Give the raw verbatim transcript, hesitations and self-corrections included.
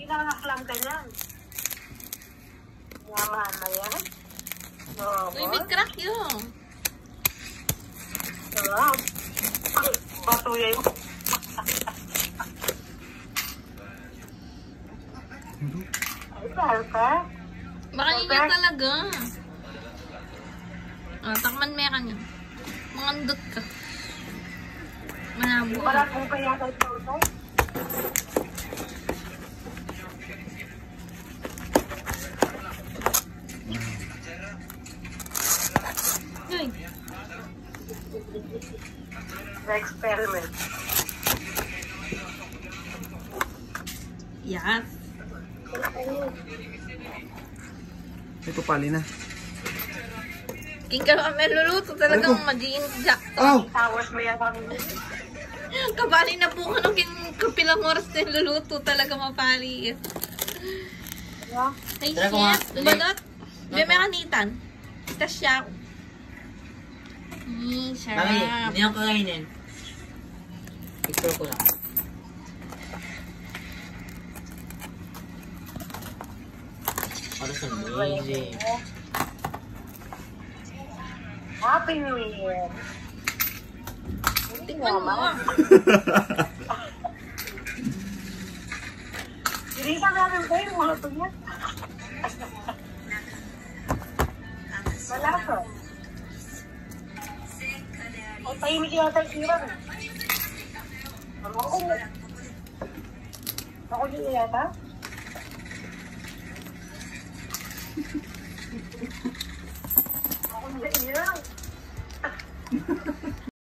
Pinangaklam ka niyan. Yaman na yan. Uy, may crack yun. Sarap. Batuya yun. Ay, ka? Baka yun yan talaga. Ah, takman mekan yun. Mangandot ka. Manabo. Wala kong kaya kay Pausay. Uy. The experiment. Yes. May papali na. King ka naman luluto. Talagang mag-i-inject. Oh! Tawas mo yan kami. Kapali na po ka nung kapilang oras na luluto. Talaga mapali. Yeah. Ay, Tara ko nga. shit. Balot. May mekanitan. Ita siya. Mm, Bakit? sarap. Hindi ako kakainin. Picture ko lang. Para sa amazing. Happy New Year. Tikman mo. Hindi ka namin kayo, mga tunya. Wala ko. O, tahimik yata yung siran. Ako mo. Ako din yata. Ako din yata.